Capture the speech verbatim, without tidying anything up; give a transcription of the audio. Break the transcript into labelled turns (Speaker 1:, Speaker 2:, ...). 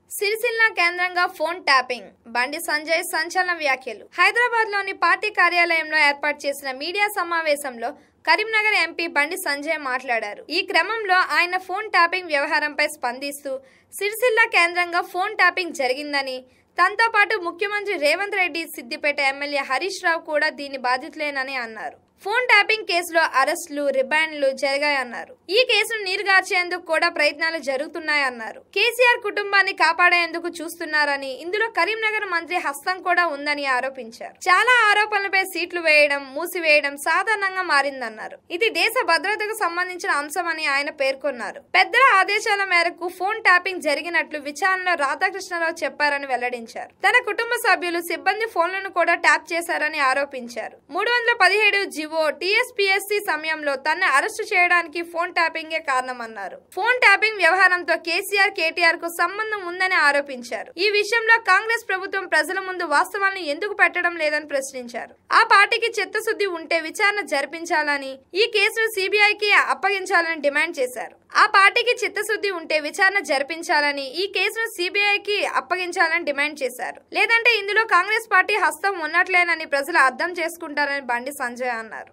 Speaker 1: సిరిసిల్ల కేంద్రంగా phone tapping. Bandi Sanjay సంచలన వ్యాఖ్యలు. హైదరాబాద్ లోని పార్టీ కార్యాలయంలో ఏర్పాటు చేసిన మీడియా సమావేశంలో కరీంనగర్ ఎంపీ బండి సంజయ్ మాట్లాడారు. ఈ క్రమంలో ఆయన ఫోన్ ట్యాపింగ్ వ్యవహారంపై స్పందిస్తూ సిరిసిల్ల కేంద్రంగా ఫోన్ ట్యాపింగ్ జరిగిందని, తనతో పాటు ముఖ్యమంత్రి రేవంత్ రెడ్డి, సిద్దిపేట ఎమ్మెల్యే హరీష్ రావు కూడా దీని బాధితులేనని అన్నారు. ఫోన్ ట్యాపింగ్ కేసులో అరెస్టులు, రిమాండ్లు జరిగాయన్నారు. ఈ కేసును నీరుగార్చేందుకు కూడా ప్రయత్నాలు జరుగుతున్నాయన్నారు. కేసీఆర్ కుటుంబాన్ని కాపాడేందుకు చూస్తున్నారని, ఇందులో కరీంనగర్ మంత్రి హస్తం కూడా ఉందని ఆరోపించారు. చాలా ఆరోపణలపై సీట్లు వేయడం, మూసివేయడం సాధారణంగా మారిందన్నారు. ఇది దేశ భద్రతకు సంబంధించిన అంశమని ఆయన పేర్కొన్నారు. పెద్దల ఆదేశాల మేరకు ఫోన్ ట్యాపింగ్ జరిగినట్లు విచారణలో రాధాకృష్ణరావు చెప్పారని వెల్లడించారు. తన కుటుంబ సభ్యులు, సిబ్బంది ఫోన్లను కూడా ట్యాప్ చేశారని ఆరోపించారు. మూడు వందల పదిహేడు జీవో టీఎస్పీఎస్సీ సమయంలో తనను అరెస్టు చేయడానికి ఫోన్ ట్యాపింగే కారణమన్నారు. ఫోన్ ట్యాపింగ్ వ్యవహారంతో కేసీఆర్, కేటీఆర్ కు సంబంధం ఉందని ఆరోపించారు. ఈ విషయంలో కాంగ్రెస్ ప్రభుత్వం ప్రజల ముందు వాస్తవాలను ఎందుకు పెట్టడం లేదని ప్రశ్నించారు. ఆ పార్టీకి చిత్తశుద్ధి ఉంటే విచారణ జరిపించాలని, ఈ కేసును సీబీఐకి అప్పగించాలని డిమాండ్ చేశారు. ఆ పార్టీకి చిత్తశుద్ధి ఉంటే విచారణ జరిపించాలని, ఈ కేసును సీబీఐకి అప్పగించాలని డిమాండ్ చేశారు. లేదంటే ఇందులో కాంగ్రెస్ పార్టీ హస్తం ఉన్నట్లేనని ప్రజలు అర్థం చేసుకుంటారని బండి సంజయ్ అన్నారు.